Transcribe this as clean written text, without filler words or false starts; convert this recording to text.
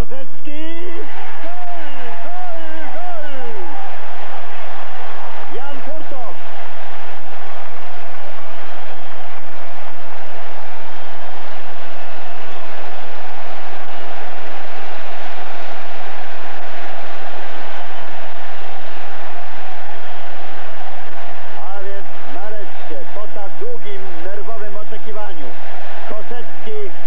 Kosecki! Gol! Gol! Gol! Jan Furtok! A więc nareszcie, po tak długim, nerwowym oczekiwaniu, Kosecki